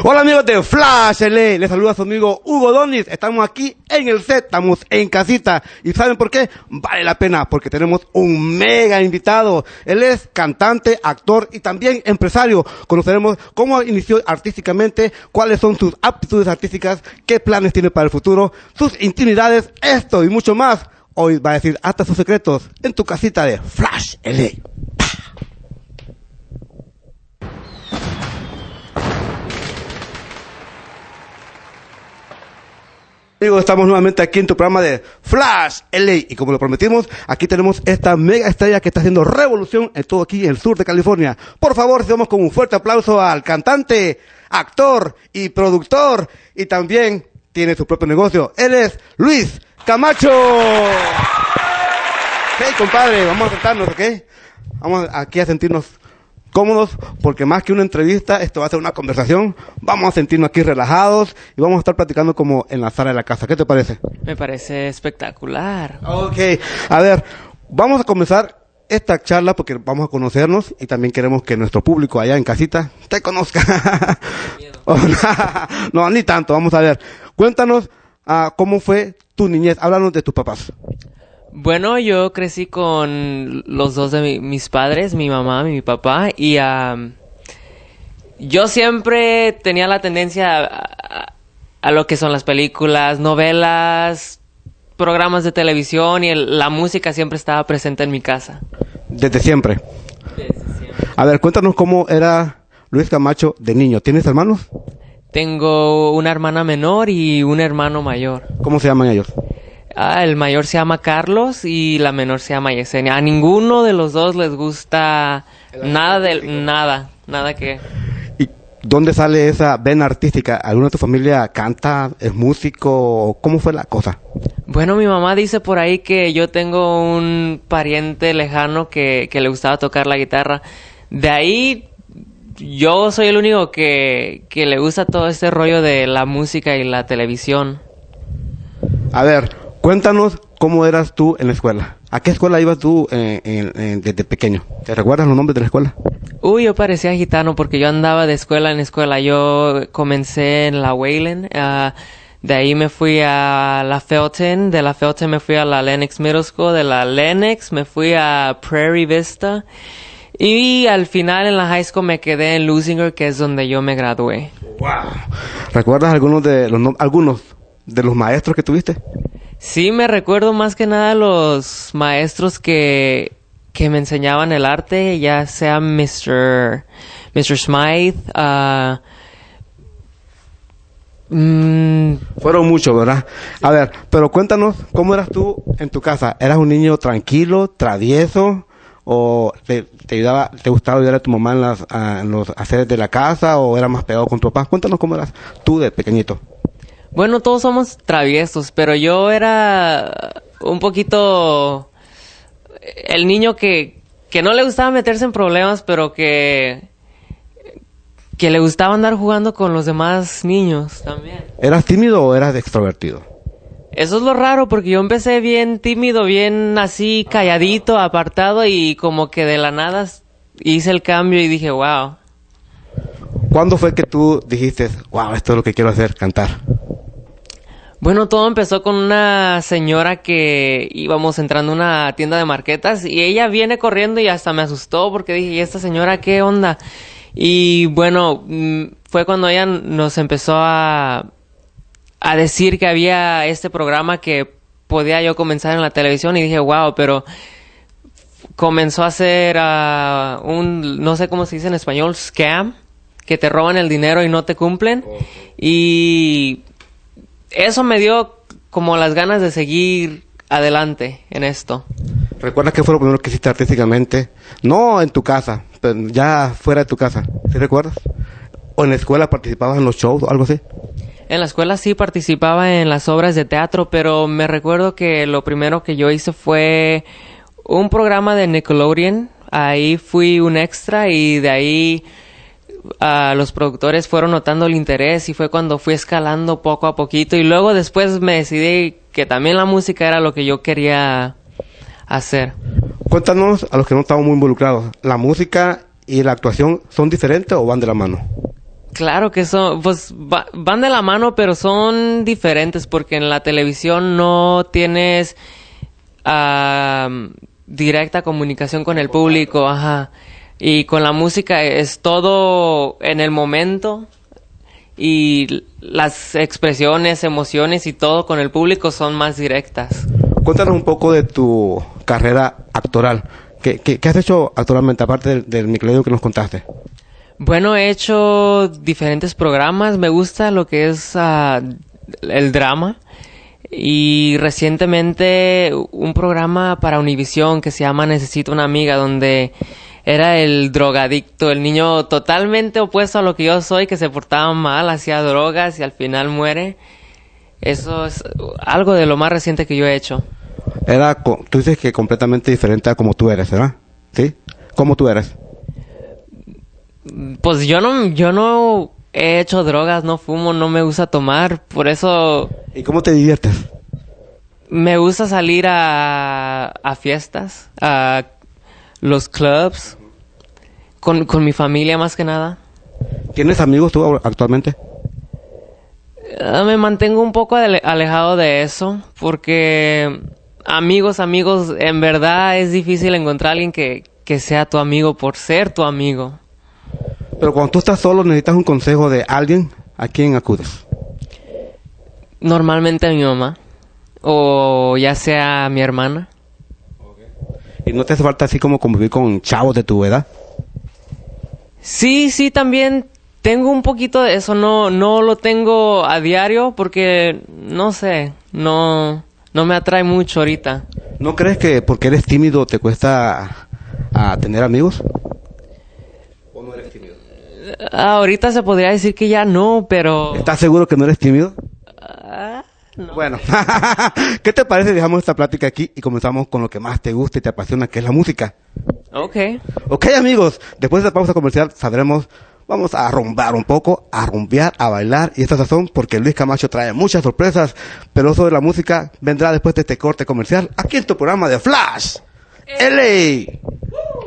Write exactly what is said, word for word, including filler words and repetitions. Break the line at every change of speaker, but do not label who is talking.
Hola amigos de Flash L A, les saluda su amigo Hugo Donis. Estamos aquí en el set, estamos en casita. ¿Y saben por qué? Vale la pena, porque tenemos un mega invitado. Él es cantante, actor y también empresario. Conoceremos cómo inició artísticamente, cuáles son sus aptitudes artísticas, qué planes tiene para el futuro, sus intimidades, esto y mucho más. Hoy va a decir hasta sus secretos en tu casita de Flash L A. Amigos, estamos nuevamente aquí en tu programa de Flash L A y como lo prometimos, aquí tenemos esta mega estrella que está haciendo revolución en todo aquí en el sur de California. Por favor, damos con un fuerte aplauso al cantante, actor y productor, y también tiene su propio negocio. Él es Luis Camacho. Hey, compadre, vamos a sentarnos, ¿ok? Vamos aquí a sentirnos cómodos, porque más que una entrevista, esto va a ser una conversación. Vamos a sentirnos aquí relajados y vamos a estar platicando como en la sala de la casa. ¿Qué te parece?
Me parece espectacular.
Ok, a ver, vamos a comenzar esta charla porque vamos a conocernos y también queremos que nuestro público allá en casita te conozca. No, ni tanto, vamos a ver. Cuéntanos uh, cómo fue tu niñez, háblanos de tus papás.
Bueno, yo crecí con los dos de mi, mis padres, mi mamá y mi papá, y um, yo siempre tenía la tendencia a, a, a lo que son las películas, novelas, programas de televisión, y el, la música siempre estaba presente en mi casa.
¿Desde siempre?
Desde siempre.
A ver, cuéntanos cómo era Luis Camacho de niño. ¿Tienes hermanos?
Tengo una hermana menor y un hermano mayor.
¿Cómo se llaman ellos?
Ah, el mayor se llama Carlos y la menor se llama Yesenia. A ninguno de los dos les gusta nada de nada, nada que.
¿Y dónde sale esa vena artística? ¿Alguna de tu familia canta, es músico? ¿Cómo fue la cosa?
Bueno, mi mamá dice por ahí que yo tengo un pariente lejano que, que le gustaba tocar la guitarra. De ahí yo soy el único que, que le gusta todo este rollo de la música y la televisión.
A ver, cuéntanos cómo eras tú en la escuela. ¿A qué escuela ibas tú eh, en, en, desde pequeño? ¿Te recuerdas los nombres de la escuela?
Uy, yo parecía gitano porque yo andaba de escuela en escuela. Yo comencé en la Wayland, uh, de ahí me fui a la Felton, de la Felton me fui a la Lenox Middle School, de la Lenox me fui a Prairie Vista y al final en la high school me quedé en Lusinger, que es donde yo me gradué.
Wow. ¿Recuerdas algunos de los no, algunos de los maestros que tuviste?
Sí, me recuerdo más que nada los maestros que, que me enseñaban el arte, ya sea mister mister Smythe. Uh, mm,
Fueron muchos, ¿verdad? A ver, pero cuéntanos, ¿cómo eras tú en tu casa? ¿Eras un niño tranquilo, travieso? ¿O te, te ayudaba, te gustaba ayudar a tu mamá en, las, a, en los haceres de la casa? ¿O eras más pegado con tu papá? Cuéntanos cómo eras tú de pequeñito.
Bueno, todos somos traviesos, pero yo era un poquito el niño que, que no le gustaba meterse en problemas, pero que, que le gustaba andar jugando con los demás niños también.
¿Eras tímido o eras extrovertido?
Eso es lo raro, porque yo empecé bien tímido, bien así calladito, apartado, y como que de la nada hice el cambio y dije, wow.
¿Cuándo fue que tú dijiste, wow, esto es lo que quiero hacer, cantar?
Bueno, todo empezó con una señora que íbamos entrando a una tienda de marquetas y ella viene corriendo y hasta me asustó porque dije, ¿y esta señora qué onda? Y bueno, fue cuando ella nos empezó a, a decir que había este programa que podía yo comenzar en la televisión y dije, wow, pero comenzó a hacer uh, un, no sé cómo se dice en español, scam, que te roban el dinero y no te cumplen. Okay. Y eso me dio como las ganas de seguir adelante en esto.
¿Recuerdas qué fue lo primero que hiciste artísticamente? No en tu casa, pero ya fuera de tu casa. ¿Sí recuerdas? ¿O en la escuela participabas en los shows o algo así?
En la escuela sí participaba en las obras de teatro, pero me recuerdo que lo primero que yo hice fue un programa de Nickelodeon. Ahí fui un extra y de ahí Uh, los productores fueron notando el interés y fue cuando fui escalando poco a poquito y luego después me decidí que también la música era lo que yo quería hacer.
Cuéntanos, a los que no estamos muy involucrados, ¿la música y la actuación son diferentes o van de la mano?
Claro que son, pues va- van de la mano, pero son diferentes porque en la televisión no tienes ah, directa comunicación con el público, ajá. Y con la música es todo en el momento y las expresiones, emociones y todo con el público son más directas.
Cuéntanos un poco de tu carrera actoral. ¿Qué, qué, qué has hecho actualmente, aparte del, del Nickelodeon que nos contaste?
Bueno, he hecho diferentes programas. Me gusta lo que es ah, el drama. Y recientemente un programa para Univisión que se llama Necesito una amiga, donde era el drogadicto, el niño totalmente opuesto a lo que yo soy, que se portaba mal, hacía drogas y al final muere. Eso es algo de lo más reciente que yo he hecho.
Era, co- tú dices que completamente diferente a como tú eres, ¿verdad? ¿Sí? ¿Cómo tú eres?
Pues yo no, yo no he hecho drogas, no fumo, no me gusta tomar, por eso
¿Y cómo te diviertes?
me gusta salir a, a fiestas, a los clubs, con, con mi familia más que nada.
¿Tienes amigos tú actualmente?
Ah, me mantengo un poco ale- alejado de eso, porque amigos, amigos, en verdad es difícil encontrar a alguien que, que sea tu amigo por ser tu amigo.
Pero cuando tú estás solo necesitas un consejo de alguien, ¿a quién acudes?
Normalmente a mi mamá, o ya sea mi hermana.
¿Y no te hace falta así como convivir con chavos de tu edad?
Sí, sí, también tengo un poquito de eso, no, no lo tengo a diario porque, no sé, no, no me atrae mucho ahorita.
¿No crees que porque eres tímido te cuesta a tener amigos? ¿O no eres tímido?
Ah, ahorita se podría decir que ya no, pero...
¿Estás seguro que no eres tímido?
Ah, no.
Bueno, ¿qué te parece si dejamos esta plática aquí y comenzamos con lo que más te gusta y te apasiona, que es la música?
Ok.
Ok, amigos, después de esta pausa comercial saldremos, vamos a rumbar un poco, a rumbear, a bailar y esta sazón porque Luis Camacho trae muchas sorpresas, pero eso de la música vendrá después de este corte comercial aquí en tu programa de Flash L A.